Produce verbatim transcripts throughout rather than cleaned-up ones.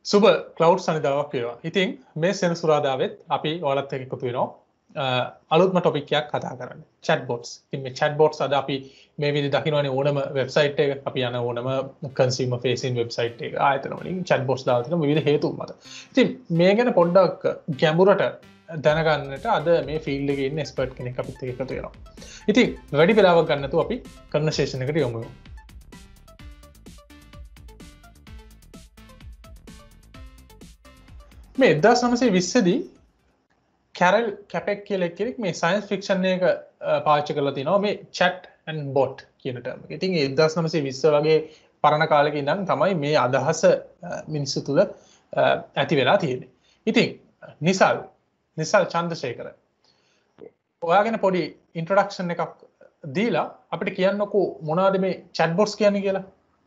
සුබ ක්ලවුඩ් සනිදාවක් වේවා. ඉතින් මේ සෙනසුරාදාවෙත් අපි ඔයාලත් එක්ක එකතු වෙනවා. අලුත්ම ටොපික් එකක් කතා කරන්න. chat bots. ඉතින් මේ chat bots අද අපි මේ විදිහට දකින්නවානේ ඕනම වෙබ්සයිට් එක අපි යන ඕනම consumer facing වෙබ්සයිට් එක ආයතන වලින් chat bots දාලා තියෙන විවිධ හේතු මත. ඉතින් මේ ගැන පොඩ්ඩක් ගැඹුරට දැනගන්නට අද මේ ෆීල්ඩ් එකේ ඉන්න එක්ස්පර්ට් කෙනෙක් අපිත් එක්ක එකතු වෙනවා. ඉතින් වැඩි වෙලාවක් ගන්න නැතුව අපි කන්වර්සේෂන් එකට යමු. මේ එක්දාස් නවසිය විස්ස දී කැරල් කැපෙක් කියලා කෙනෙක් මේ සයන්ස් ෆික්ෂන් එක පාවිච්චි කරලා තිනවා මේ chat and bot කියන ටර්ම් එක. ඉතින් එක්දාස් නවසිය විස්ස වගේ පරණ කාලෙක ඉඳන් තමයි මේ අදහස මිනිස්සු තුල ඇති වෙලා තියෙන්නේ. ඉතින් නිසල් නිසල් චන්ද්‍රශේඛර ඔයා ගැන පොඩි ඉන්ට්‍රොඩක්ෂන් එකක් දීලා අපිට කියන්නකෝ මොනවද මේ chat bots කියන්නේ කියලා.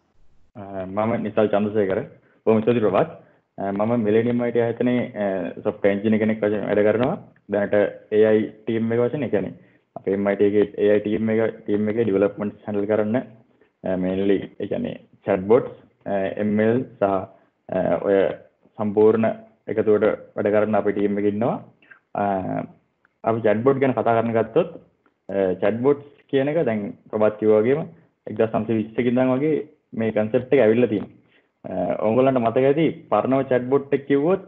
මම නිසල් චන්ද්‍රශේඛර බොහොම ස්තුතියි ප්‍රභාත්. මම මිලේනියම් අයිටි ආයතනයේ සොෆ්ට්වෙයාර් එන්ජිනියර් කෙනෙක් වශයෙන් වැඩ කරනවා. දැනට A I ටීම් එක වශයෙන්, ඒ කියන්නේ අපේ M I T එකේ A I ටීම් එක ටීම් එකේ ඩෙවලොප්මන්ට් හැන්ඩල් කරන්න මේන්ලි ඒ කියන්නේ chatbots, M L සහ ඔය සම්පූර්ණ එකතුවට වැඩ කරන අපේ ටීම් එකේ ඉන්නවා. අපි chatbot ගැන කතා කරන්න ගත්තොත් chatbots කියන එක දැන් ප්‍රබත් කිව්වා වගේම එක්දාස් නවසිය විස්ස ඉඳන් වගේ මේ concept එක ඇවිල්ලා තියෙනවා. ඔයගොල්ලන්ට මතක ඇති පරණව chatbot එක කිව්වොත්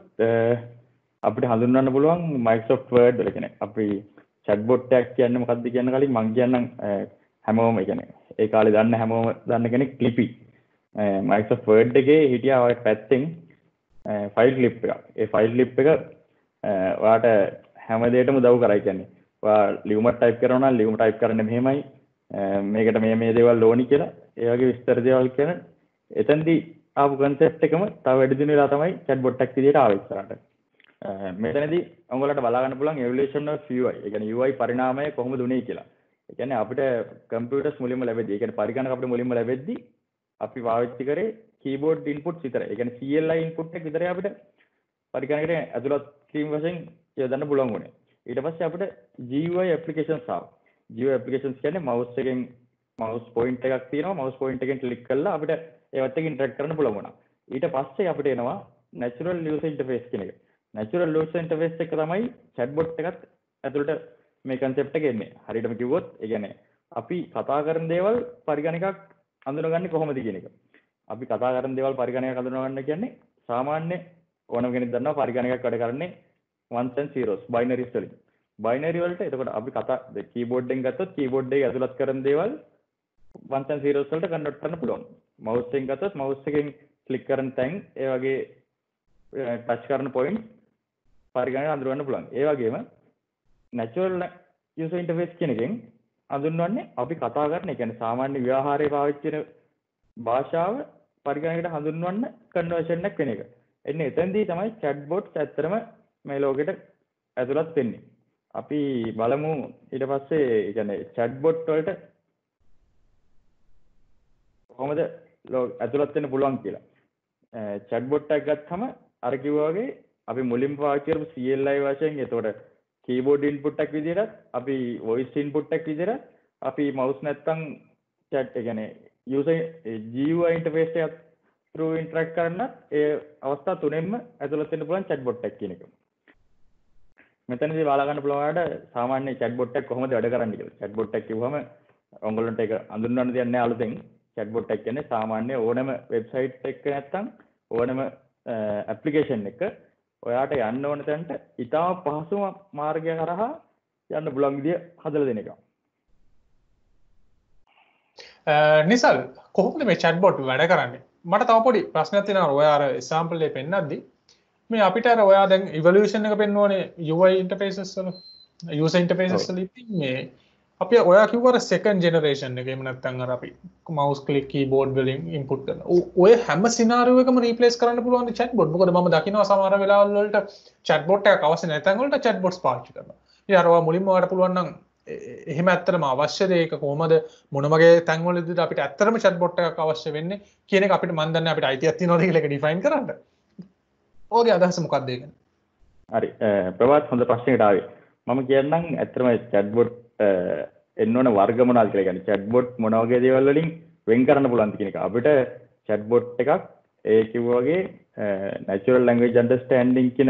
අපිට හඳුන්වන්න පුළුවන් Microsoft Word වල කියන්නේ අපි chatbot එකක් කියන්නේ මොකක්ද කියන කලින් මම කියන්නම් හැමෝම කියන්නේ ඒ කාලේ දන්න හැමෝම දන්න කෙනෙක් Clippy Microsoft Word එකේ හිටියා ඔය පැත්තෙන් ෆයිල් ක්ලිප් එකක්. ඒ ෆයිල් ක්ලිප් එක ඔයාට හැම දෙයකටම උදව් කරයි කියන්නේ. ඔයා ලියුමක් ටයිප් කරනවා නම් ලියුම ටයිප් කරන්න මෙහෙමයි මේකට මේ මේ දේවල් ඕනි කියලා ඒ වගේ විස්තර දේවල් කියන එතෙන්දී ආපු concept එකම තව වැඩි දින වෙලා තමයි chatbot එකක් විදියට ආවෙ ඉස්සරහට. මෙතනදී ඔයගොල්ලන්ට බලා ගන්න පුළුවන් evolution of U I. ඒ කියන්නේ U I පරිණාමය කොහොමද උනේ කියලා. ඒ කියන්නේ අපිට computers මුලින්ම ලැබෙද්දී, ඒ කියන්නේ පරිගණක අපිට මුලින්ම ලැබෙද්දී අපි පාවිච්චි කරේ keyboard inputs විතරයි. ඒ කියන්නේ C L I input එක විතරයි අපිට පරිගණකයට ඇතුළත් කිරීම වශයෙන් යොදන්න පුළුවන් වුණේ. ඊට පස්සේ අපිට G U I applications ආවා. G U I applications කියන්නේ mouse එකෙන් mouse point එකක් තියෙනවා. mouse point එකෙන් click කරලා අපිට ඒවත් එක්ක interact කරන්න පුළුවන් වුණා. ඊට පස්සේ අපිට එනවා natural user interface කියන එක. natural user interface එක තමයි chatbot එකත් ඇතුළට මේ concept එක එන්නේ. හරියටම කිව්වොත් ඒ කියන්නේ අපි කතා කරන දේවල් පරිගණකයක් හඳුනගන්නේ කොහොමද කියන එක. අපි කතා කරන දේවල් පරිගණකයක් හඳුනගන්න කියන්නේ සාමාන්‍ය ඕනම කෙනෙක් දන්නවා පරිගණකයක් වැඩ කරන්නේ ones and zeros binaries වලින්. binary වලට එතකොට අපි කතා keyboard එකෙන් ගත්තොත් keyboard එකේ ඇතුළත් කරන දේවල් ones and zeros වලට convert කරන්න පුළුවන්. mouse එකෙන් ගත්තොත් mouse එකෙන් click කරන තැන් ඒ වගේ touch කරන point පරිගණකයට අඳුරගන්න පුළුවන්. ඒ වගේම natural user interface කියන එකෙන් හඳුන්වන්නේ අපි කතා කරන, ඒ කියන්නේ සාමාන්‍ය ව්‍යවහාරයේ පාවිච්චි කරන භාෂාව පරිගණකයට හඳුන්වන්න conversion එකක් වෙන එක. එන්නේ එතෙන්දී තමයි chatbots ඇත්තටම මේ ලෝකෙට ඇතුළත් වෙන්නේ. අපි බලමු ඊට පස්සේ ඒ කියන්නේ chatbot වලට කොහොමද ඇතුළත් වෙන්න පුළුවන් කියලා. chatbot එකක් ගත්තම අර කිව්වා වගේ අපි මුලින්ම පාවිච්චි කරපු C L I වශයෙන් එතකොට keyboard input එකක් විදිහට අපි voice input එකක් විදිහට අපි mouse නැත්තම් chat ඒ කියන්නේ user G U I interface එකත් through interact කරන්න ඒ අවස්ථා තුනෙන්ම ඇතුළත් වෙන්න පුළුවන් chatbot එකක් කියන එක. මෙතනදී බලා ගන්න පුළුවන් වලට සාමාන්‍ය chatbot එක කොහොමද වැඩ කරන්නේ කියලා. chatbot එක කිව්වම ඔයගොල්ලන්ට ඒක අඳුන්වන්න දෙයක් නැහැ අලුතෙන්. chatbot එක කියන්නේ සාමාන්‍ය ඕනම වෙබ්සයිට් එකක නැත්තම් ඕනම ඇප්ලිකේෂන් එක ඔයාට යන්න ඕන තැනට ඉතාම පහසුම මාර්ගය කරහා යන්න පුළුවන් විදිය හදලා දෙන එක. නිසල් කොහොමද මේ chatbot වැඩ කරන්නේ? මට තව පොඩි ප්‍රශ්නයක් තියෙනවා. ඔයා අර example එක පෙන්නද්දි මේ අපිට අර ඔයා දැන් evolution එක පෙන්වන්නේ U I interfaces වල user interfaces වල ඉතින් මේ අපි ඔයා කිව්වා second generation එක එහෙම නැත්නම් අර අපි mouse click keyboard වලින් input කරන. ඔය හැම scenario එකම replace කරන්න පුළුවන් ද chatbot? මොකද මම දකිනවා සමහර වෙලාවල් වලට chatbot එකක් අවශ්‍ය නැත්නම් වලට chatbots පාවිච්චි කරනවා. ඉතින් අර ඔයා මුලින්ම ඔයාලට පුළුවන් නම් එහෙම ඇත්තටම අවශ්‍යද ඒක කොහොමද මොන වගේ තැන් වලදීද අපිට ඇත්තටම chatbot එකක් අවශ්‍ය වෙන්නේ කියන එක අපිට මන් දන්නේ අපිට අයිතියක් තියෙනවද කියලා ඒක define කරන්න. ඔයගේ අදහස මොකක්ද ඒක? හරි ප්‍රවාත් හොඳ ප්‍රශ්නයකට ආවේ. මම කියන්නම් ඇත්තටම chatbot එන්න ඕන වර්ග මොනවද කියලා. කියන්නේ chatbot මොන වගේ දේවල් වලින් වෙන් කරන්න පුළුවන්ද කියන එක. අපිට chatbot එකක් ඒ කිව්වා වගේ natural language understanding කියන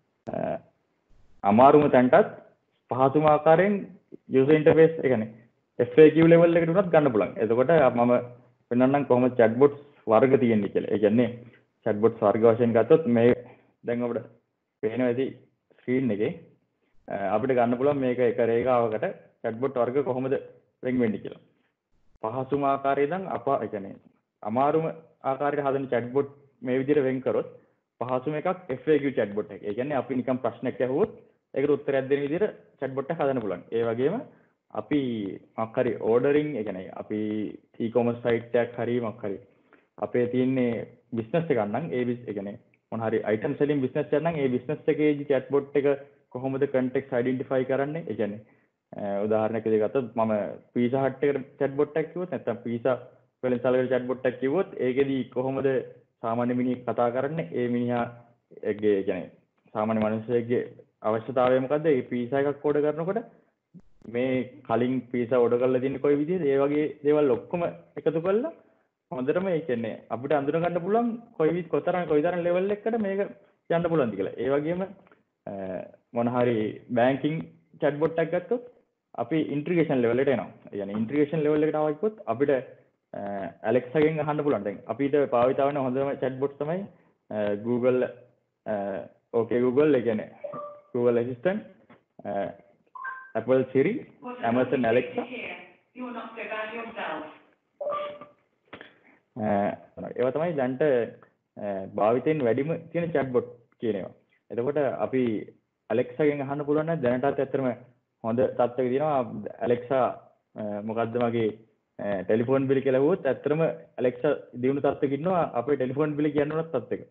අමාරුම තැනටත් පහසුම ආකාරයෙන් user interface ඒ කියන්නේ F A Q level එකට උනත් ගන්න පුළුවන්. එතකොට මම පෙන්නන්නම් කොහොමද chatbots වර්ග තියෙන්නේ කියලා. ඒ කියන්නේ chatbots වර්ග වශයෙන් ගත්තොත් මේ දැන් අපිට පේනවා ඇති ස්ක්‍රීන් එකේ අපිට ගන්න පුළුවන් මේක එක රේඛාවකට chatbot වර්ග කොහොමද වෙන් වෙන්නේ කියලා. පහසුම ආකාරයෙන් නම් අප ඒ කියන්නේ අමාරුම ආකාරයට හදන chatbot මේ විදිහට වෙන් කරොත් පහසුම එකක් F A Q chatbot එක. ඒ කියන්නේ අපි නිකන් ප්‍රශ්නයක් අහුවොත් ඒකට උත්තරයක් දෙන විදිහට chatbot එක හදන්න පුළුවන්. ඒ වගේම අපි මොකක් හරි ordering ඒ කියන්නේ අපි e-commerce site එකක් හරි මොකක් හරි අපේ තියෙන්නේ business එකක් නම් ඒ ඒ කියන්නේ මොන හරි item selling business එකක් නම් ඒ business එකේදී chatbot එක කොහොමද context identify කරන්නේ? ඒ කියන්නේ උදාහරණයක් විදිහට ගත්තොත් මම pizza hut එකට chatbot එකක් කිව්වොත් නැත්නම් pizza වලින් සලකන chatbot එකක් කිව්වොත් ඒකෙදී කොහොමද සාමාන්‍ය මිනිහෙක් කතා කරන්නේ? ඒ මිනිහා එක්ගේ ඒ කියන්නේ සාමාන්‍ය මිනිහෙක්ගේ අවශ්‍යතාවය මොකද්ද? ඒ pizza එකක් order කරනකොට මේ කලින් pizza order කරලා තියෙන්නේ කොයි විදිහද? ඒ වගේ දේවල් ඔක්කොම එකතු කරලා හොඳටම ඒ කියන්නේ අපිට අඳුන ගන්න පුළුවන් කොයි විදිහ කොතරම් කොයිතරම් level එකකට මේක යන්න පුළුවන්ද කියලා. ඒ වගේම මොන හරි banking chatbot එකක් ගත්තොත් අපි integration level එකට එනවා. ඒ කියන්නේ integration level එකට ආවොත් අපිට Alexa ගෙන් අහන්න පුළුවන්. දැන් අපිට පාවිතා වෙන හොඳම chatbot තමයි Google okay Google ඒ කියන්නේ Google Assistant, Apple Siri, Amazon Alexa. You are not so bad yourself. ඒවා තමයි දැන්ට භාවිතයෙන් වැඩිම තියෙන chatbot කියන ඒවා. එතකොට අපි Alexa ගෙන් අහන්න පුළුවන් නම් දැනටත් ඇත්තටම හොඳ තත්ත්වයක තියෙනවා. Alexa මොකද්ද මගේ ටෙලිෆෝන් බිල කියලා වුවොත් ඇත්තටම Alexa දිනු තත්ත්වයක ඉන්නවා අපේ ටෙලිෆෝන් බිල කියන්න උනත් තත්ත්වයක.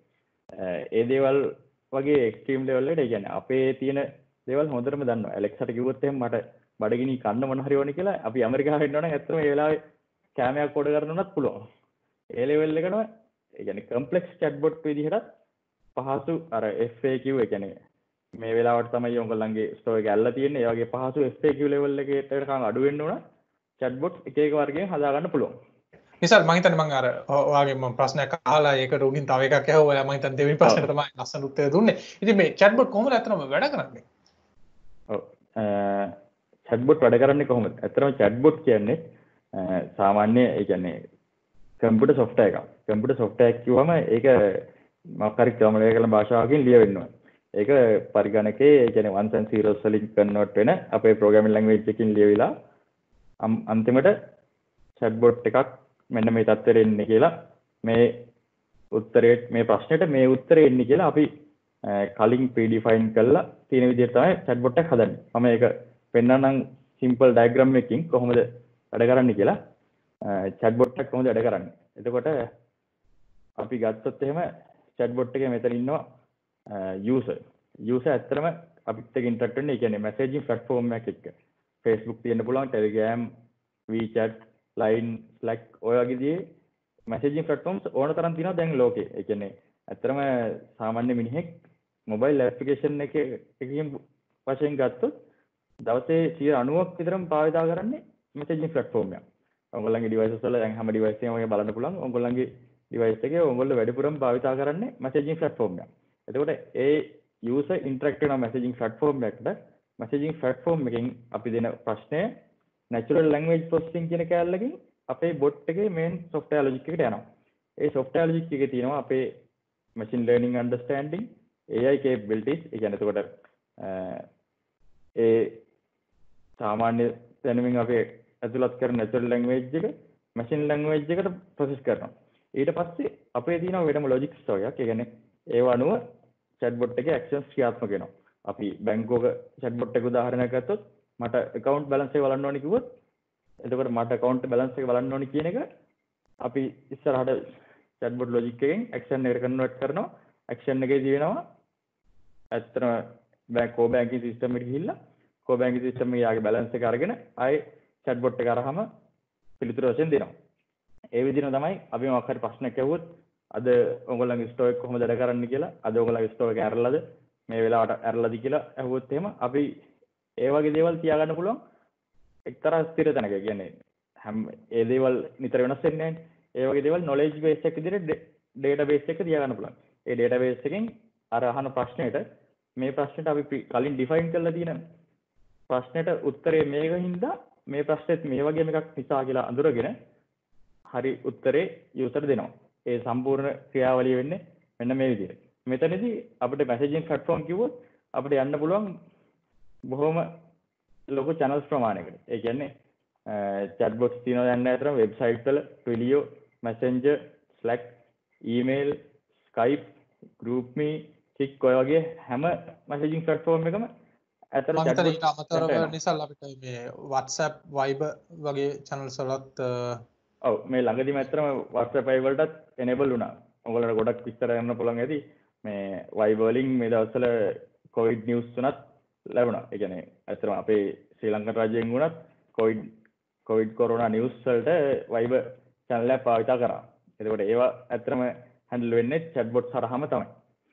ඒ දේවල් වගේ එක්ස්ට්‍රීම් ලෙවල් එකට ඒ කියන්නේ අපේ තියෙන දේවල් හොඳටම දන්නවා. Alexa ට කිව්වොත් එහෙනම් මට බඩගිනි කන්න මොන හරි ඕනේ කියලා අපි ඇමරිකාවේ ඉන්නවා නම් ඇත්තටම ඒ වෙලාවේ කැමයක් ඕඩර් කරන්න උනත් පුළුවන්. ඒ ලෙවල් එකටම ඒ කියන්නේ කම්ප්ලෙක්ස් chatbot විදිහට පහසු අර F A Q ඒ කියන්නේ මේ වෙලාවට තමයි ඔයගොල්ලන්ගේ ස්ටෝර් එක ඇල්ලලා තියෙන්නේ. ඒ වගේ පහසු F A Q level එකකට කන් අඩු වෙන්න උන chatbot එක එක වර්ගයෙන් හදා ගන්න පුළුවන්. නිසල් මම හිතන්නේ මම අර ඔයාගේ මම ප්‍රශ්නයක් අහලා ඒකට උගින් තව එකක් ඇහුවා. ඔයා මම හිතන්නේ දෙවෙනි ප්‍රශ්නෙට තමයි ලස්සන උත්තර දුන්නේ. ඉතින් මේ chatbot කොහොමද අතනම වැඩ කරන්නේ? ඔව්. chatbot වැඩ කරන්නේ කොහොමද? ඇත්තටම chatbot කියන්නේ සාමාන්‍ය ඒ කියන්නේ කම්පියුටර් software එකක්. කම්පියුටර් software එක කිව්වම ඒක මොකක් හරි ක්‍රමයක කරන භාෂාවකින් ලියවෙන්න ඕනේ. ඒක පරිගණකයේ ඒ කියන්නේ ones and zeros වලින් කන්වර්ට් වෙන අපේ programming language එකකින් ලියවිලා අන්තිමට chatbot එකක් මෙන්න මේ තත්ත්වෙට එන්නේ කියලා මේ උත්තරේ මේ ප්‍රශ්නෙට මේ උත්තරේ එන්නේ කියලා අපි කලින් predefine කරලා තියෙන විදිහට තමයි chatbot එක හදන්නේ. මම ඒක පෙන්නන්නම් simple diagram එකකින් කොහොමද වැඩ කරන්නේ කියලා. chatbot එක කොහොමද වැඩ කරන්නේ? එතකොට අපි ගත්තොත් එහෙම chatbot එකේ මෙතන ඉන්නවා user. user ඇත්තටම අපිත් එක්ක interact වෙන්නේ. ඒ කියන්නේ messaging platform එකක් එක්ක. Facebook තියෙන්න පුළුවන්, Telegram, WeChat, Line, Slack ඔය වගේ දේ messaging platforms ඕන තරම් තියෙනවා දැන් ලෝකේ. ඒ කියන්නේ ඇත්තටම සාමාන්‍ය මිනිහෙක් mobile application එකේ එකකින් වශයෙන් ගත්තොත් දවසේ ninety ක් විතරම භාවිතා කරන්නේ messaging platform එක. ඔයගොල්ලන්ගේ devices වල දැන් හැම device එකම ඔය බලන්න පුළුවන්. ඔයගොල්ලන්ගේ device එකේ ඔයගොල්ලෝ වැඩිපුරම භාවිතා කරන්නේ messaging platform එක. එතකොට ඒ user interact වෙන messaging platform එකට messaging platform එකෙන් අපි දෙන ප්‍රශ්නය natural language processing කියන කැලලකින් අපේ bot එකේ main software logic එකට යනවා. ඒ software logic එකේ තියෙනවා අපේ machine learning understanding, A I capabilities. ඒ කියන්නේ එතකොට ඒ සාමාන්‍ය දැනුමින් අපේ ඇතුළත් කරන natural language එක machine language එකට process කරනවා. ඊට පස්සේ අපේ තියෙන වෙනම logic story එකක්. ඒ කියන්නේ ඒව අනුව chatbot එකේ actions ක්‍රියාත්මක වෙනවා. අපි බැංකුවක chatbot එක උදාහරණයක් ගත්තොත් මට account balance එක බලන්න ඕනේ කිව්වොත් එතකොට මට account balance එක බලන්න ඕනේ කියන එක අපි ඉස්සරහට chatbot logic එකෙන් action එකට convert කරනවා. action එකේදී වෙනවා ඇත්තටම bank core banking system එකට ගිහිල්ලා core banking system එකේ යාගේ balance එක අරගෙන ආයේ chatbot එක අරහම පිළිතුරු වශයෙන් දෙනවා. ඒ විදිහම තමයි අපි මොකක් හරි ප්‍රශ්නයක් අහුවොත් අද ඔයගොල්ලන්ගේ ස්ටෝර් එක කොහොමද වැඩ කරන්නේ කියලා අද ඔයගොල්ලන්ගේ ස්ටෝර් එක ඇරලාද මේ වෙලාවට ඇරලාද කියලා අහුවොත් එහෙම අපි ඒ වගේ දේවල් තියාගන්න පුළුවන් එක්තරා ස්ථිර තැනක. කියන්නේ හැම ඒ දේවල් නිතර වෙනස් වෙන්නේ නැහැ. ඒ වගේ දේවල් knowledge base එක විදිහට database එක තියාගන්න පුළුවන්. ඒ database එකෙන් අර අහන ප්‍රශ්නෙට මේ ප්‍රශ්නෙට අපි කලින් define කරලා තියෙන ප්‍රශ්නෙට උත්තරේ මේක හින්දා මේ ප්‍රශ්නෙත් මේ වගේම එකක් නිසා කියලා අඳුරගෙන හරි උත්තරේ user දෙනවා. ඒ සම්පූර්ණ ක්‍රියාවලිය වෙන්නේ මෙන්න මේ විදිහට. මෙතනදී අපිට messaging platform කිව්වොත් අපිට යන්න පුළුවන් බොහොම ලොකු channels ප්‍රමාණයකට. ඒ කියන්නේ chatbots තියෙනවා යන්න අතර website වල Twilio, Messenger, Slack, email, Skype, GroupMe, Kik ඔය වගේ හැම messaging platform එකම අතර මම හිතන්නේ ඊට අමතරව නිසා අපිට මේ WhatsApp, Viber වගේ channels වලත් ඔව් මේ ළඟදිම ඇත්තටම WhatsApp Viber වලටත් enable වුණා. ඔයගොල්ලන්ට ගොඩක් විස්තර ගන්න පුළුවන් ඇති. මේ Viber වලින් මේ දවස්වල COVID news තුනත් ලැබුණා. ඒ කියන්නේ ඇත්තටම අපේ ශ්‍රී ලංකා රජයෙන් වුණත් COVID COVID corona news වලට Viber channel එක පාවිච්චි කරා. එතකොට ඒවා ඇත්තටම handle වෙන්නේ chatbot හරහාම තමයි.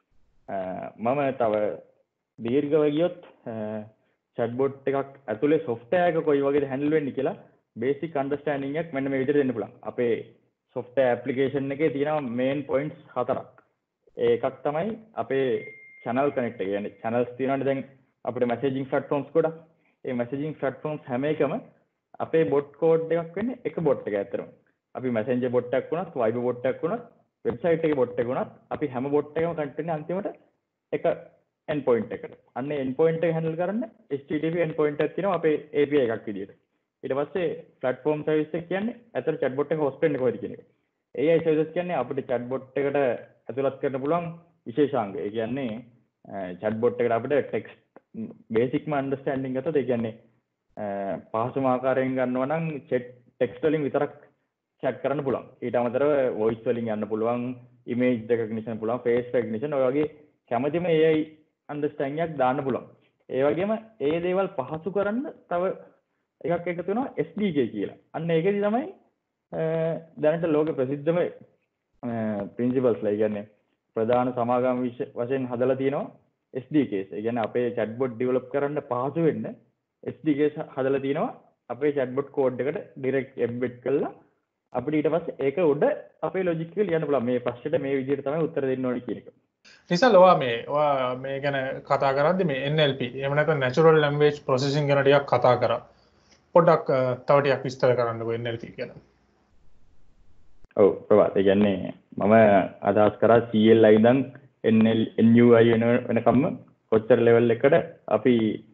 මම තව දීර්ඝව ගියොත් chatbot එකක් ඇතුලේ software එක කොයි වගේද handle වෙන්නේ කියලා basic understanding එකක් මෙන්න මේ විදිහට දෙන්න පුළුවන්. අපේ software application එකේ තියෙනවා main points හතරක්. ඒකක් තමයි අපේ channel connect එක. කියන්නේ channels තියෙනවානේ දැන් අපේ messaging platforms ගොඩක්. ඒ messaging platforms හැම එකම අපේ bot code එකක් වෙන්නේ එක bot එකක් ඇත්තටම. අපි messenger bot එකක් වුණත්, Viber bot එකක් වුණත්, website එකේ bot එකක් වුණත් අපි හැම bot එකම connect වෙන්නේ අන්තිමට එක endpoint එකට. අන්න ඒ endpoint එක handle කරන්න H T T P endpoint එකක් තියෙනවා අපේ A P I එකක් විදියට. ඊට පස්සේ platform service එක කියන්නේ අතර chatbot එක host වෙන්නේ කොහෙද කියන එක. A I services කියන්නේ අපිට chatbot එකට ඇතුළත් කරන්න පුළුවන් විශේෂාංග. ඒ කියන්නේ chatbot එකට අපිට text basic understanding ගත්තොත් ඒ කියන්නේ පහසුම ආකාරයෙන් ගන්නවා නම් text වලින් විතරක් chat කරන්න පුළුවන්. ඊට අමතරව voice වලින් යන්න පුළුවන්, image recognition පුළුවන්, face recognition ඔය වගේ කැමතිම A I understanding එකක් දාන්න පුළුවන්. ඒ වගේම ඒ දේවල් පහසු කරන්න තව එකක් එකතු වෙනවා S D K කියලා. අන්න ඒකෙදි තමයි දැනට ලෝක ප්‍රසිද්ධම principles ලා කියන්නේ ප්‍රධාන සමාගම් වශයෙන් හදලා තියෙනවා S D Ks. ඒ කියන්නේ අපේ chatbot develop කරන්න පහසු වෙන්න S D Ks හදලා තියෙනවා අපේ chatbot code එකට direct embed කරලා අපිට ඊට පස්සේ ඒක උඩ අපේ logic එක ලියන්න පුළුවන්. මේ ප්‍රශ්නෙට මේ විදිහට තමයි උත්තර දෙන්න ඕනේ කියන එක. නිසා ලෝවා මේ ඔයා මේ ගැන කතා කරද්දි මේ N L P එහෙම නැත්නම් natural language processing ගැන ටිකක් කතා කරා. පොඩ්ඩක් තව ටිකක් විස්තර කරන්නකෝ N L P ගැන. ඔව් ප්‍රවාත්. ඒ කියන්නේ මම අදහස් කරා C L I ඉඳන් N L N U I වෙනකම්ම කොච්චර level එකකට අපි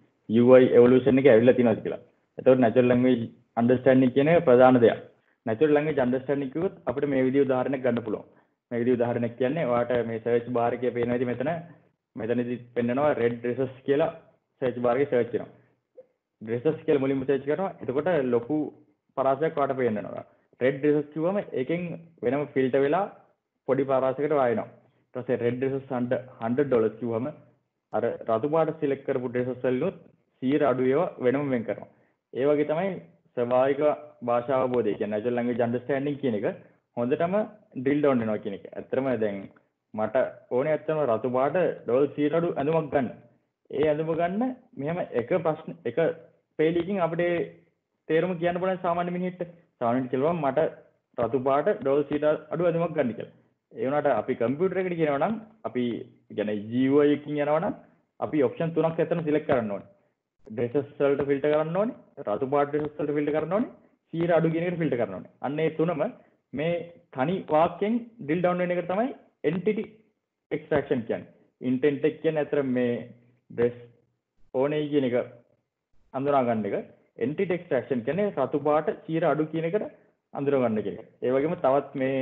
U I evolution එක ඇවිල්ලා තියෙනවද කියලා. එතකොට natural language understanding කියන එක ප්‍රධාන දෙයක්. natural language understanding කිව්වොත් අපිට මේ විදිහේ උදාහරණයක් ගන්න පුළුවන්. මේ විදිහේ උදාහරණයක් කියන්නේ ඔයාට මේ search bar එකේ පේනවා ඉතින් මෙතන මෙතනදි පෙන්නනවා red dresses කියලා search bar එකේ search කරනවා. dresses කියලා මුලින්ම search කරනවා. එතකොට ලොකු පරාසයක් ඔයාට පේන්නනවා. red dresses කිව්වම ඒකෙන් වෙනම filter වෙලා පොඩි පරාසයකට වායනවා. ඊට පස්සේ red dresses under one hundred dollars කිව්වම අර රතු පාට select කරපු dresses වලිනුත් one hundred අඩු ඒවා වෙනම වෙන් කරනවා. ඒ වගේ තමයි ස්වභාවික භාෂා අවබෝධය කියන්නේ natural language understanding කියන එක හොඳටම drill down වෙනවා කියන එක. ඇත්තටම දැන් මට ඕනේ ඇත්තටම රතු පාට ඩොලර් one hundred අඩු ඇඳුමක් ගන්න. ඒ ඇඳුම ගන්න මෙහෙම එක ප්‍රශ්න එක පේලියකින් අපිට තේරුම කියන්න පුළුවන් සාමාන්‍ය මිනිහෙක්ට. සාමාන්‍යයෙන් කියනවා මට රතු පාට ඩොලර් one hundred අඩු ඇඳුමක් ගන්න කියලා. ඒ වුණාට අපි කම්පියුටර් එකට කියනවා නම් අපි කියන්නේ G U I එකකින් යනවා නම් අපි ඔප්ෂන් තුනක් ඇත්තටම සිලෙක්ට් කරන්න ඕනේ. dresses වලට ෆිල්ටර් කරන්න ඕනේ, රතු පාට dresses වලට ෆිල්ටර් කරන්න ඕනේ, one hundred අඩු කියන එකට ෆිල්ටර් කරන්න ඕනේ. අන්න ඒ තුනම මේ තනි වාක්‍යයෙන් drill down වෙන එක තමයි entity extraction කියන්නේ. intent එක කියන්නේ අතර මේ dress ඕනේ කියන එක අඳුනා ගන්න එක. entity extraction කියන්නේ රතු පාට one hundred අඩු කියන එකට අඳුර ගන්න එක. ඒ වගේම තවත් මේ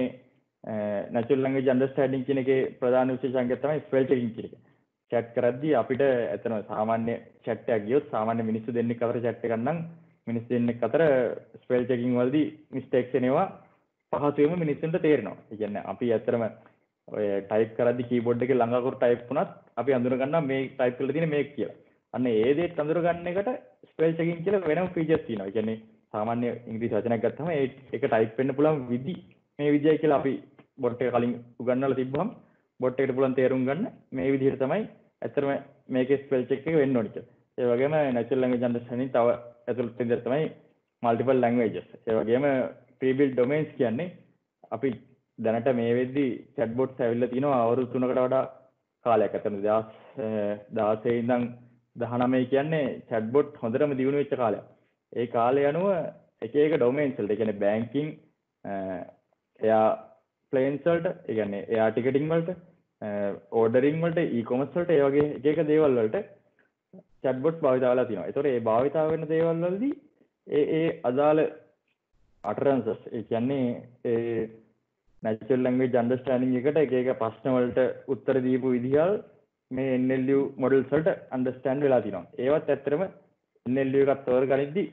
natural language understanding කියන එකේ ප්‍රධාන විශේෂාංගය තමයි spell checking කියන එක. chat කරද්දී අපිට එතන සාමාන්‍ය chat එකක් ගියොත් සාමාන්‍ය මිනිස්සු දෙන්නෙක් අතර chat එකක් නම් මිනිස්සු දෙන්නෙක් අතර spell checking වලදී mistakes එනවා පහසුවෙන්ම මිනිස්සුන්ට තේරෙනවා. ඒ කියන්නේ අපි ඇත්තටම ඔය type කරද්දී keyboard එකේ ළඟ අකුරු type වුණත් අපි අඳුර ගන්නවා මේ type කරලා තියෙන මේක කියලා. අන්න ඒ දේත් අඳුර ගන්න එකට spell checking කියලා වෙනම features තියෙනවා. ඒ කියන්නේ සාමාන්‍ය ඉංග්‍රීසි වචනයක් ගත්තම ඒක type වෙන්න පුළුවන් විදි මේ විදියයි කියලා අපි bot එක කලින් උගන්වලා තිබ්බහම bot එකට පුළුවන් තේරුම් ගන්න මේ විදිහට තමයි ඇත්තටම මේකේ spell check එක වෙන්න ඕනේ කියලා. ඒ වගේම natural language understanding තව ඇතුළත් වෙන දේ තමයි multiple languages. ඒ වගේම pre-built domains කියන්නේ අපි දැනට මේ වෙද්දි chatbots ඇවිල්ලා තිනවා අවුරුදු තුනකට වඩා කාලයක්. අතන දහසේ ඉඳන් දහනවය කියන්නේ chatbot හොඳටම දියුණු වෙච්ච කාලයක්. ඒ කාලය අනුව එක එක ඩොමේන්ස් වලට, ඒ කියන්නේ බැංකින්, එයා ප්ලේන්ස් වලට, ඒ කියන්නේ එයා ටිකටින් වලට, ඕඩරින් වලට, ඊ-කොමර්ස් වලට, ඒ වගේ එක එක දේවල් වලට chatbots භාවිත වෙලා තිනවා. ඒතකොට ඒ භාවිත වෙන දේවල් වලදී ඒ ඒ අදාළ utterances, ඒ කියන්නේ ඒ natural language understanding එකට එක එක ප්‍රශ්න වලට උත්තර දීපු විදිහල් මේ N L U models වලට understand වෙලා තිනවා. ඒවත් ඇත්තටම N L U එකත් තෝර ගනිද්දි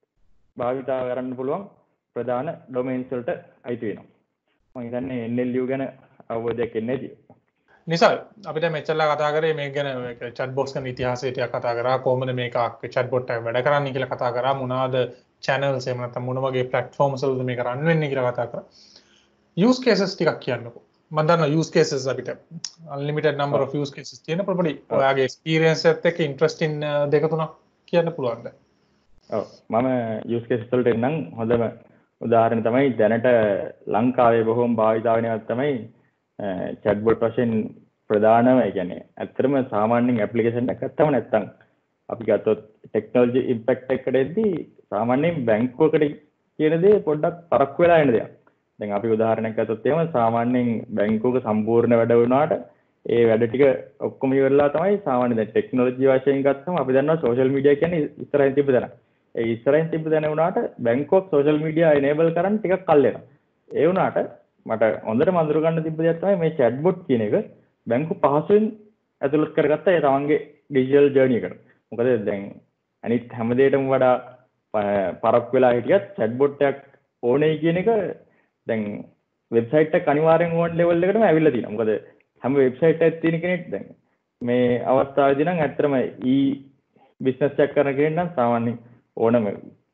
භාවිතා කරන්න පුළුවන් ප්‍රධාන domains වලට අයිති වෙනවා. මම හිතන්නේ N L U ගැන අවබෝධයක් එන්නේ නැති. නිසල් අපිට මෙච්චරලා කතා කරේ මේ ගැන chatbots ගැන ඉතිහාසය ටිකක් කතා කරා, කොහොමද මේක chatbot එක වැඩ කරන්නේ කියලා කතා කරා, මොනවාද channels එහෙම නැත්නම් මොන වගේ platforms වලද මේක run වෙන්නේ කියලා කතා කරා. use cases ටිකක් කියන්නකෝ. මම දන්නවා use cases අපිට unlimited number of use cases තියෙන පොඩි ඔයාගේ experience එකත් එක්ක interesting දෙක තුනක් කියන්න පුළුවන්ද? ඔව් මම use cases වලට එන්නම්. හොඳම උදාහරණ තමයි දැනට ලංකාවේ බොහෝම භාවිතා වෙන එකක් තමයි chatbot වශයෙන් ප්‍රධානම, ඒ කියන්නේ ඇත්තටම සාමාන්‍යයෙන් application එකක් ගත්තම නැත්තම් අපි ගත්තොත් technology impact එකකට එද්දී සාමාන්‍යයෙන් බැංකුවකට කියන දේ පොඩ්ඩක් පරක්කු වෙලා එන දෙයක්. දැන් අපි උදාහරණයක් ගත්තොත් එහෙම සාමාන්‍යයෙන් බැංකුවක සම්පූර්ණ වැඩ වුණාට ඒ වැඩ ටික ඔක්කොම ඉවරලා තමයි සාමාන්‍ය දැන් ටෙක්නොලොජි වශයෙන් ගත්තම අපි දන්නවා social media කියන්නේ ඉස්සරහින් තිබ්බ තැන. ඒ ඉස්සරහින් තිබ්බ තැන වුණාට බැංකුවක් social media enable කරන්න ටිකක් කල් වෙනවා. ඒ වුණාට මට හොඳටම අඳුර ගන්න තිබ්බ දෙයක් තමයි මේ chatbot කියන එක බැංකු පහසුවෙන් ඇතුළත් කරගත්ත ඒ තමන්ගේ digital journey එකට. මොකද දැන් අනිත් හැම දෙයකටම වඩා පරක්කු වෙලා හිටියත් chatbot එකක් ඕනේ කියන එක දැන් වෙබ්සයිට් එක අනිවාර්යෙන් ඕන ලෙවල් එකටම ඇවිල්ලා තියෙනවා. මොකද හැම වෙබ්සයිට් එකක් තියෙන කෙනෙක් දැන් මේ අවස්ථාවේදී නම් ඇත්තටම ඊ බිස්නස් එකක් කරන කෙනෙක් නම් සාමාන්‍යයෙන් ඕනම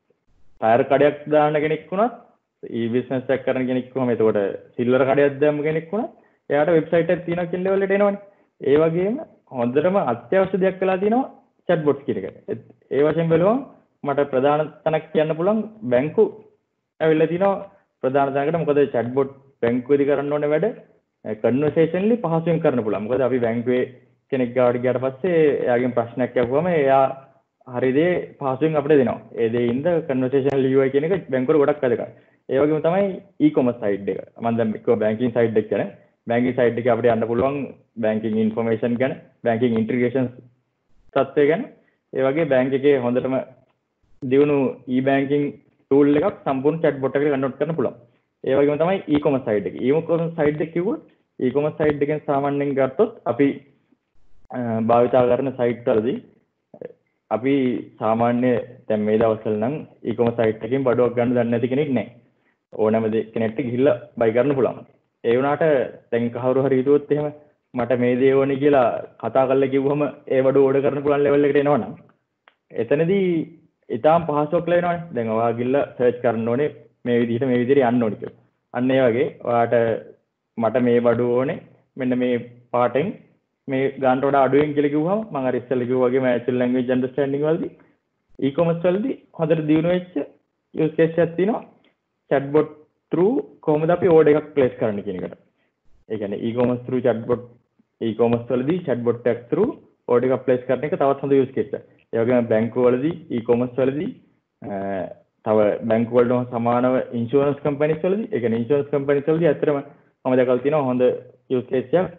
ටයර් කඩයක් දාන්න කෙනෙක් වුණත් ඊ බිස්නස් එකක් කරන කෙනෙක් කොහොම එතකොට සිල්වර කඩයක් දැම්ම කෙනෙක් වුණත් එයාට වෙබ්සයිට් එකක් තියෙනවා කියන ලෙවල් එකට එනවනේ. ඒ වගේම හොඳටම අත්‍යවශ්‍ය දෙයක් වෙලා තියෙනවා chatbot කියන එක. ඒ වශයෙන් බලුවම මට ප්‍රධාන තැනක් කියන්න පුළුවන් බැංකු ඇවිල්ලා තිනවා ප්‍රධාන තැනකට. මොකද chatbot බැංකුවේදී කරන්න ඕනේ වැඩ conversationally පහසුවෙන් කරන්න පුළුවන්. මොකද අපි බැංකුවේ කෙනෙක් ගාවට ගියාට පස්සේ එයාගෙන් ප්‍රශ්නයක් අහුවම එයා හරි දේ පහසුවෙන් අපිට දෙනවා. ඒ දෙයින්ද conversational U I කියන එක බැංකුවට ගොඩක් වැදගත්. ඒ වගේම තමයි e-commerce side එක. මම දැන් කිව්වා banking side එක ගැන. banking side එකේ අපිට යන්න පුළුවන් banking information ගැන, banking integration තත්ත්වය ගැන. ඒ වගේ bank එකේ හොඳටම දියුණු e-banking tool එකක් සම්පූර්ණ chatbot එකකට කන්වර්ට් කරන්න පුළුවන්. ඒ වගේම තමයි e-commerce side එක. e-commerce side එක කිව්වොත් e-commerce side එකෙන් සාමාන්‍යයෙන් ගත්තොත් අපි භාවිතා කරන site වලදී අපි සාමාන්‍ය දැන් මේ දවස්වල නම් e-commerce site එකකින් බඩුවක් ගන්න දන්නේ නැති කෙනෙක් නැහැ. ඕනෑම කෙනෙක්ට ගිහිල්ලා buy කරන්න පුළුවන්. ඒ වුණාට දැන් කවුරු හරි හිතුවොත් එහෙම මට මේ දේ ඕනේ කියලා කතා කරලා කිව්වම ඒ බඩුව ඕඩර් කරන්න පුළුවන් level එකට එනවනම් එතනදී ඊටාම් පහසුවක් ලැබෙනවනේ. දැන් ඔයා ගිහිල්ලා සර්ච් කරන්න ඕනේ මේ විදිහට මේ විදිහට යන්න ඕනේ කියලා. අන්න ඒ වගේ ඔයාට මට මේ බඩුව ඕනේ මෙන්න මේ පාටෙන් මේ ගානට වඩා අඩුවෙන් කියලා කිව්වම මම අර ඉස්සෙල්ලා කිව්වා වගේ natural language understanding වලදී e-commerce වලදී හොඳට දියුණු වෙච්ච use case එකක් තියෙනවා chatbot through කොහොමද අපි order එකක් place කරන්න කියන එකට. ඒ කියන්නේ e-commerce through chatbot e-commerce වලදී chatbot එකක් through order එකක් place කරන එක තවත් හොඳ use case එකක්. ඒ වගේම බැංකුව වලදී e-commerce වලදී තව බැංකුව වලට සමානව insurance companies වලදී ඒ කියන්නේ insurance companies වලදී ඇත්තටම මම දැකලා තියෙනවා හොඳ use case එකක්.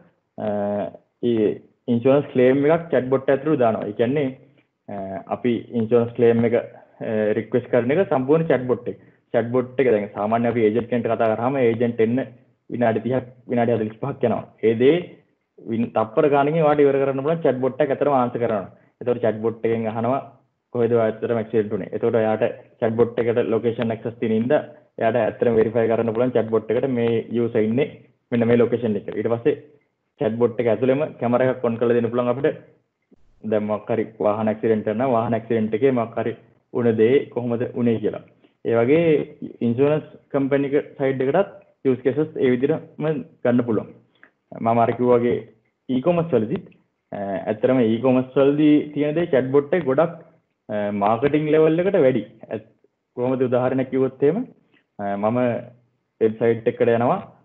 ඒ insurance claim එකක් chatbot එක through දානවා. ඒ කියන්නේ අපි insurance claim එක request කරන එක සම්පූර්ණ chatbot එක. chatbot එක දැන් සාමාන්‍ය අපි agent කෙනෙක්ට කතා කරාම agent එන්න විනාඩි තිහක් විනාඩි හතළිස් පහක් යනවා. ඒ දේ තප්පර ගානකින් වාට ඉවර කරන්න පුළුවන් chatbot එක ඇත්තටම answer කරනවා. එතකොට chatbot එකෙන් අහනවා කොහෙද ඇත්තටම accident උනේ. එතකොට එයාට chatbot එකට location access තියෙන ඉඳ එයාට ඇත්තටම verify කරන්න පුළුවන් chatbot එකට මේ user ඉන්නේ මෙන්න මේ location එකට. ඊට පස්සේ chatbot එක ඇතුළෙම කැමරා එකක් on කරලා දෙන්න පුළුවන් අපිට. දැන් මොකක් හරි වාහන accident කරනවා වාහන accident එකේ මොකක් හරි උන දේ කොහොමද උනේ කියලා. ඒ වගේ insurance company එක side එකටත් use cases ඒ විදිහටම ගන්න පුළුවන්. මම අර කිව්වා වගේ e-commerce වලදී ඇත්තටම e-commerce වලදී තියෙන දේ chatbot එක ගොඩක් marketing level එකට වැඩි. කොහොමද උදාහරණයක් කිව්වොත් එහෙම මම website එකකට යනවා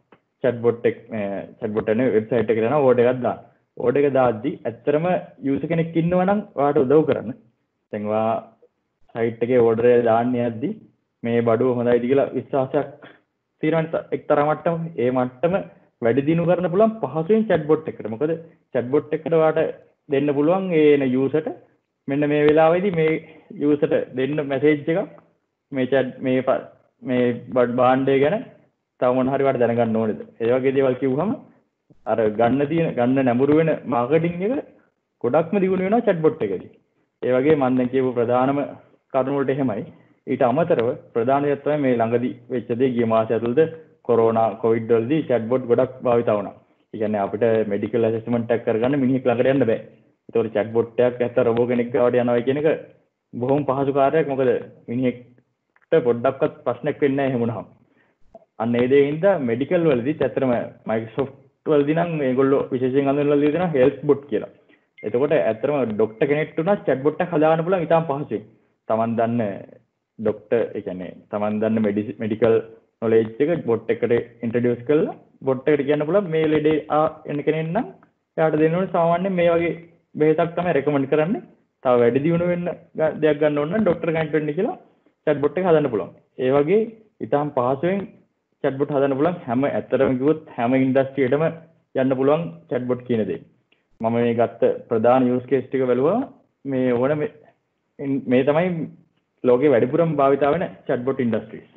chatbot එක chatbot එක වෙබ්සයිට් එකට යනවා ඕඩර් එකක් දාන්න. ඕඩර් එක දාද්දි ඇත්තටම යූසර් කෙනෙක් ඉන්නවා නම් ඔයාලට උදව් කරන්න. දැන් ඔයා සයිට් එකේ ඕඩර් එක දාන්න යද්දි මේ බඩුව හොඳයිද කියලා විශ්වාසයක් තියෙනවා එක්තරා මට්ටමක. ඒ මට්ටම වැඩි දියුණු කරන්න පුළුවන් පහසුවෙන් chatbot එකට. මොකද chatbot එකට ඔයාලට දෙන්න පුළුවන් ඒ එන යූසර්ට මෙන්න මේ වෙලාවේදී මේ යූසර්ට දෙන්න මැසේජ් එකක් මේ chat මේ මේ භාණ්ඩය ගැන තව මොන හරි වට දැනගන්න ඕනේද? ඒ වගේ දේවල් කිව්වහම අර ගන්න තියෙන ගන්න නැඹුරු වෙන මාකටිං එක ගොඩක්ම දියුණු වෙනවා chatbot එකේදී. ඒ වගේ මම දැන් කියපු ප්‍රධානම කරුණු වලට එහෙමයි. ඊට අමතරව ප්‍රධාන දේ තමයි මේ ළඟදී වෙච්ච දේ ගිය මාසය ඇතුළත කොරෝනා කොවිඩ් වලදී chatbot ගොඩක් භාවිත වුණා. ඒ කියන්නේ අපිට මෙඩිකල් ඇසෙස්මන්ට් එකක් කරගන්න මිනිහෙක් ළඟට යන්න බෑ. ඒතකොට chatbot එකක් ඇත්ත රොබෝ කෙනෙක් ගාවට යනවා කියන එක බොහොම පහසු කාර්යයක්. මොකද මිනිහෙක්ට පොඩ්ඩක්වත් ප්‍රශ්නයක් වෙන්නේ නැහැ එහෙම වුණාම. අන්න ඒ දේ හින්දා මෙඩිකල් වලදීත් ඇත්තටම Microsoft වලදී නම් මේගොල්ලෝ විශේෂයෙන් අඳුනලා දීලා තියෙනවා health bot කියලා. එතකොට ඇත්තටම ડોක්ටර් කෙනෙක්ට උනා chatbot එකක් හදාගන්න පුළුවන් ඉතාම පහසුවෙන්. Taman දන්න ડોක්ටර් ඒ කියන්නේ Taman දන්න මෙඩිකල් නොලෙජ් එක bot එකට ඉන්ට්‍රොඩියුස් කරලා bot එකට කියන්න පුළුවන් මේ ලෙඩේ එන්න කෙනෙක් නම් එයාට දෙන්න ඕනේ සාමාන්‍යයෙන් මේ වගේ බෙහෙතක් තමයි රෙකමන්ඩ් කරන්නේ. තව වැඩි දියුණු වෙන්න දෙයක් ගන්න ඕන නම් ડોක්ටර් කනෙක්ට් වෙන්න කියලා chatbot එක හදන්න පුළුවන්. ඒ වගේ ඉතාම පහසුවෙන් chatbot හදන්න පුළුවන් හැම ඇත්තටම කිව්වොත් හැම ඉන්ඩස්ට්‍රියටම යන්න පුළුවන් chatbot කියන දේ. මම මේ ගත්ත ප්‍රධාන යූස් කේස් ටික බැලුවා මේ ඕන මේ තමයි ලෝකේ වැඩිපුරම භාවිත වෙන chatbot industries.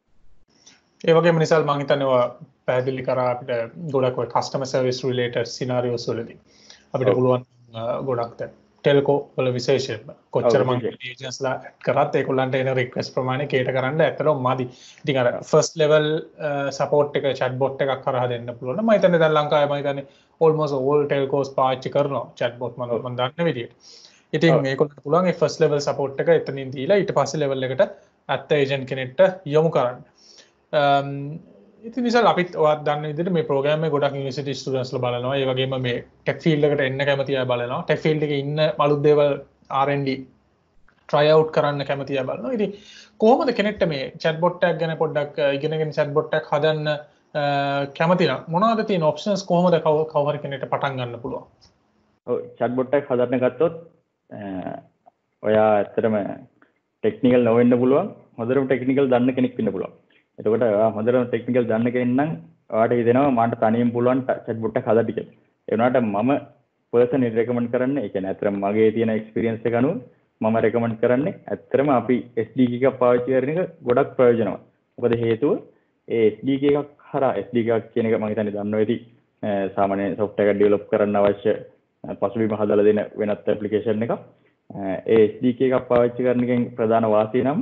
ඒ වගේම නිසල් මම හිතන්නේ ඔය පැහැදිලි කරා අපිට ගොඩක් ඔය customer service related scenarios වලදී අපිට පුළුවන් ගොඩක් දැන් ටෙල්කෝ වල විශේෂයෙන්ම කොච්චර මම ඒජන්ට්ස්ලා කරත් ඒගොල්ලන්ට එන රික්වෙස්ට් ප්‍රමාණය කේට කරන්න ඇත්තටම මදි. ඉතින් අර ෆස්ට් ලෙවල් සපෝට් එක chatbot එකක් කරා දෙන්න පුළුවන්. මම හිතන්නේ දැන් ලංකාවේ මම හිතන්නේ almost all telcos පාවිච්චි කරනවා chatbot මම මම දන්න විදියට. ඉතින් මේකට පුළුවන් ඒ ෆස්ට් ලෙවල් සපෝට් එක එතනින් දීලා ඊට පස්සේ ලෙවල් එකට ඇත්ත ඒජන්ට් කෙනෙක්ට යොමු කරන්න. ඉතින් නිසා අපිත් ඔයත් දන්න විදිහට මේ ප්‍රෝග්‍රෑම් එක ගොඩක් යුනිවර්සිටි ස්ටුඩන්ට්ස්ලා බලනවා. ඒ වගේම මේ ටෙක් ෆීල්ඩ් එකට එන්න කැමති අය බලනවා. ටෙක් ෆීල්ඩ් එකේ ඉන්න අලුත් දේවල් R and D try out කරන්න කැමති අය බලනවා. ඉතින් කොහොමද කෙනෙක්ට මේ chatbot එකක් ගැන පොඩ්ඩක් ඉගෙනගෙන chatbot එකක් හදන්න කැමති නම් මොනවද තියෙන ඔප්ෂන්ස් කොහොමද කවුරු හරි කෙනෙක්ට පටන් ගන්න පුළුවන්? ඔව් chatbot එකක් හදන්න ගත්තොත් ඔයා ඇත්තටම ටෙක්නිකල් නොවෙන්න පුළුවන්. හොඳටම ටෙක්නිකල් දන්න කෙනෙක් වෙන්න පුළුවන්. එතකොට ඔයා හොඳටම ටෙක්නිකල් දන්න කෙනෙක් නම් ඔයාට හිතෙනවා මට තනියෙන් පුළුවන් chatbot එකක් හදන්න කියලා. ඒ වුණාට මම පර්සනලි රෙකමන්ඩ් කරන්නේ ඒ කියන්නේ ඇත්තටම මගේ තියෙන එක්ස්පීරියන්ස් එක අනුව මම රෙකමන්ඩ් කරන්නේ ඇත්තටම අපි S D K එකක් පාවිච්චි කරන එක ගොඩක් ප්‍රයෝජනවත්. මොකද හේතුව ඒ S D K එකක් හරහා S D K එකක් කියන එක මම හිතන්නේ දන්නවා ඇති සාමාන්‍ය software එකක් develop කරන්න අවශ්‍ය පසුබිම හදලා දෙන වෙනත් application එකක්. ඒ S D K එකක් පාවිච්චි කරන එකෙන් ප්‍රධාන වාසිය නම්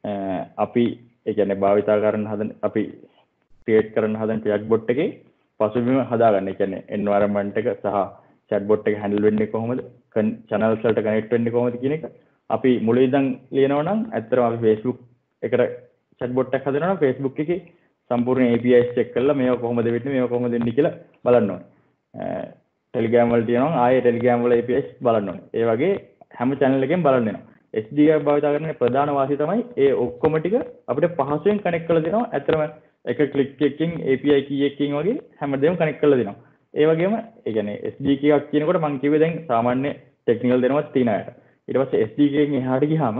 අපි ඒ කියන්නේ භාවිතා කරන හදන අපි ක්‍රියේට් කරන හදන chatbot එකේ පසුබිම හදාගන්න. ඒ කියන්නේ environment එක සහ chatbot එක handle වෙන්නේ කොහොමද? channels වලට connect වෙන්නේ කොහොමද කියන එක අපි මුලින් ඉඳන් ලියනවා නම් ඇත්තටම අපි Facebook එකට chatbot එකක් හදනවා නම් Facebook එකේ සම්පූර්ණ A P Is check කරලා මේක කොහොමද වෙන්නේ මේක කොහොමද වෙන්නේ කියලා බලන්න ඕනේ. Telegram වල තියෙනවා ආයේ Telegram වල A P Is බලන්න ඕනේ. ඒ වගේ හැම channel එකෙන් බලන්න වෙනවා. S D K භාවිත කරන ප්‍රධාන වාසිය තමයි ඒ ඔක්කොම ටික අපිට පහසුවෙන් කනෙක්ට් කරලා දෙනවා. ඇත්තටම එක ක්ලික් එකකින් A P I key එකකින් වගේ හැමදේම කනෙක්ට් කරලා දෙනවා. ඒ වගේම ඒ කියන්නේ S D K එකක් කියනකොට මම කිව්වේ දැන් සාමාන්‍ය ටෙක්නිකල් දෙනවත් තියෙන අයට. ඊට පස්සේ S D K එකෙන් එහාට ගියාම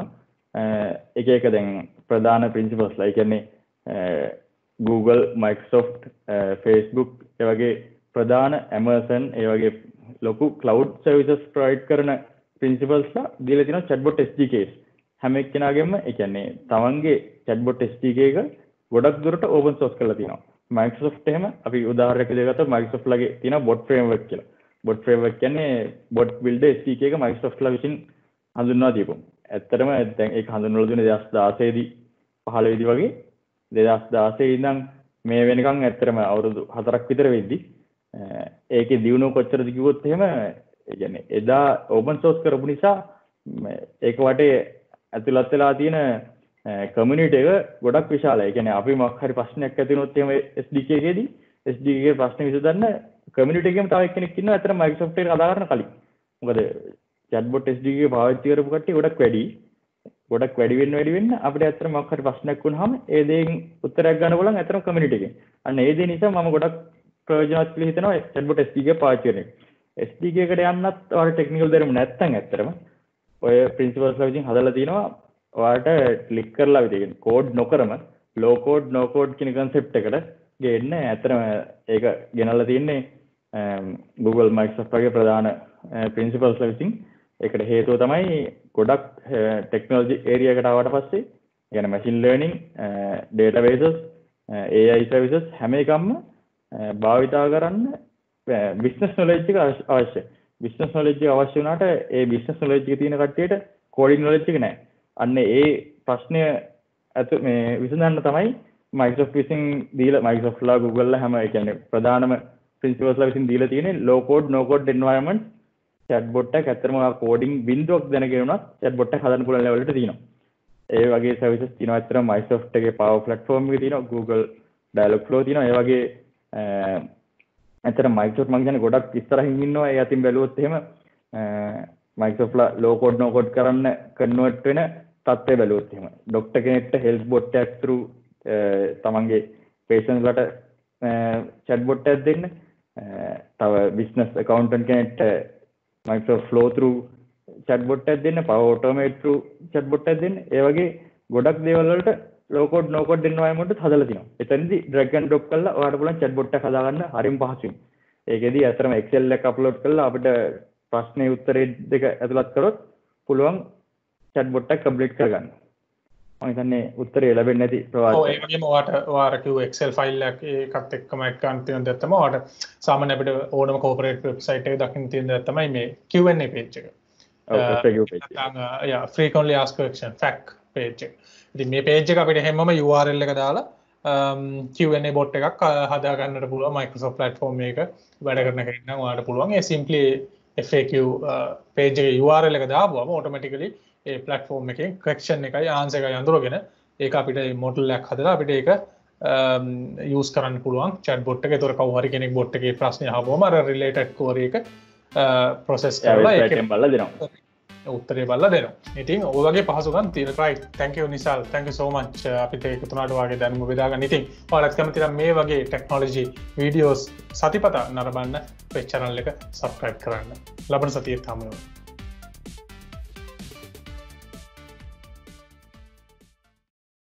එක එක දැන් ප්‍රධාන ප්‍රින්සිපල්ස් ලා ඒ කියන්නේ Google, Microsoft, Facebook ඒ වගේ ප්‍රධාන Amazon ඒ වගේ ලොකු cloud services provide කරන principles ලා දීලා තියෙනවා chatbot S D Ks. හැම එක්කෙනාගෙම ඒ කියන්නේ තමන්ගේ chatbot S D K එක ගොඩක් දුරට open source කරලා තියෙනවා. Microsoft එහෙම අපි උදාහරණයක් විදිහට ගත්තොත් Microsoft ලගේ තියෙනවා bot framework කියලා. bot framework කියන්නේ bot builder S D K එක Microsoft ලා විසින් හඳුන්වා දීපු. ඇත්තටම දැන් ඒක හඳුන්වලා දුන්නේ දෙදාස් දාසය දී පහළොව දී වගේ දෙදාස් දාසය ඉඳන් මේ වෙනකන් ඇත්තටම අවුරුදු හතරක් විතර වෙද්දි ඒකේ දියුණුව කොච්චරද කිව්වොත් එහෙම ඒ කියන්නේ එදා open source කරපු නිසා ඒක වටේ ඇතුළත් වෙලා තියෙන community එක ගොඩක් විශාලයි. ඒ කියන්නේ අපි මොකක් හරි ප්‍රශ්නයක් ඇති වුණොත් එහෙම S D K එකේදී S D K එකේ ප්‍රශ්න විසඳන්න community එකේම තව එක්කෙනෙක් ඉන්නවා අතන Microsoft එකට කතා කරන කලින්. මොකද chatbot S D K එක පාවිච්චි කරපු කට්ටිය ගොඩක් වැඩි. ගොඩක් වැඩි වෙන්න වැඩි වෙන්න අපිට ඇත්තට මොකක් හරි ප්‍රශ්නයක් වුණාම ඒ දෙයින් උත්තරයක් ගන්න බලන් ඇත්තටම community එකෙන්. අන්න ඒ දේ නිසා මම ගොඩක් ප්‍රයෝජනවත් කියලා හිතනවා chatbot S D K පාවිච්චි කරන එක. S D K එකට යන්නත් ඔයාලට ටෙක්නිකල් දැනුම නැත්නම් ඇත්තටම ඔය principles ලා විදිහින් හදලා තිනවා ඔයාලට ක්ලික් කරලා විදිහින් කෝඩ් නොකරම low code no code කියන concept එකට ගේන්න ඇත්තටම ඒක ගෙනල්ලා තියෙන්නේ Google Microsoft වගේ ප්‍රධාන principles ලා විසින්. ඒකට හේතුව තමයි ගොඩක් ටෙක්නොලොජි ඒරියා එකට ආවට පස්සේ يعني machine learning databases A I services හැම එකක්ම භාවිතා කරන්න business knowledge එක අවශ්‍යයි. business knowledge එක අවශ්‍ය වුණාට ඒ business knowledge එක තියෙන කට්ටියට coding knowledge එක නැහැ. අන්න ඒ ප්‍රශ්නය අත මේ විසඳන්න තමයි Microsoft විසින් දීලා Microsoft ලා Google ලා හැම ඒ කියන්නේ ප්‍රධානම principles ලා විසින් දීලා තියෙන්නේ low code no code environment chatbot එක ඇත්තටම coding බිඳුවක් දැනගෙන උනත් chatbot එක හදන්න පුළුවන් level එකට තියෙනවා. ඒ වගේ services තියෙනවා ඇත්තටම Microsoft එකේ Power Platform එකේ තියෙනවා Google Dialogflow තියෙනවා. ඒ වගේ ඇත්තටම Microsoft මං කියන්නේ ගොඩක් ඉස්සරහින් ඉන්නවා. ඒ අතින් බැලුවොත් එහෙම Microsoft ලා low code no code කරන්න convert වෙන තත්ත්වය බැලුවොත් එහෙම ડોක්ටර් කෙනෙක්ට health bot එකක් through තමන්ගේ patients ලට chatbot එකක් දෙන්න. තව business accountant කෙනෙක්ට Microsoft Flow through chatbot එකක් දෙන්න, Power Automate through chatbot එකක් දෙන්න. ඒ වගේ ගොඩක් දේවල් වලට low code no code environment එක හදලා තිනවා. එතනදී drag and drop කරලා ඔයාලට පුළුවන් chatbot එක හදාගන්න හරිම පහසුයි. ඒකෙදී අතරම Excel එක අප්ලෝඩ් කරලා අපිට ප්‍රශ්නේ උත්තරේ දෙක ඇතුළත් කරොත් පුළුවන් chatbot එක කම්ප්ලීට් කරගන්න. මම හිතන්නේ උත්තරේ ලැබෙන්නේ නැති ප්‍රවාහය. ඔව් ඒ වගේම ඔයාලට ඔයාලා කිව්ව Excel ෆයිල් එකක් ඒකත් එක්කම ඇඩ් කරන්න තියෙන දේ තමයි ඔයාලට සාමාන්‍ය අපිට ඕනම කෝපරේට් වෙබ්සයිට් එකක දකින්න තියෙන දේ තමයි මේ Q and A page එක. ඔව් Q and A page. නැත්නම් යා frequently asked question fact page එක. ඉතින් මේ page එක අපිට හැමෝම U R L එක දාලා Q and A bot එකක් හදා ගන්නට පුළුවන් Microsoft platform එක වැඩ කරන කෙනෙක් නම් ඔයාලට පුළුවන් ඒ simply F A Q page එකේ U R L එක දාපුවම automatically ඒ platform එකෙන් question එකයි answer එකයි අඳුරගෙන ඒක අපිට model එකක් හදලා අපිට ඒක use කරන්න පුළුවන් chatbot එක. ඒතකොට කවුරු හරි කෙනෙක් bot එකේ ප්‍රශ්න අහපුවම අර related query එක process කරලා ඒකෙන් බලලා දෙනවා. උත්තරේ බලලා දෙනවා. ඉතින් ඔය වගේ පහසුකම් තියෙන right. Thank you Nisal. Thank you so much. අපිට ඒක තුනට වාගේ දැනුම බෙදාගන්න. ඉතින් ඔයාලත් කැමති නම් මේ වගේ technology videos සතිපතා නරඹන්න අපේ channel එක subscribe කරන්න. ලබන සතියේ හමු වෙමු.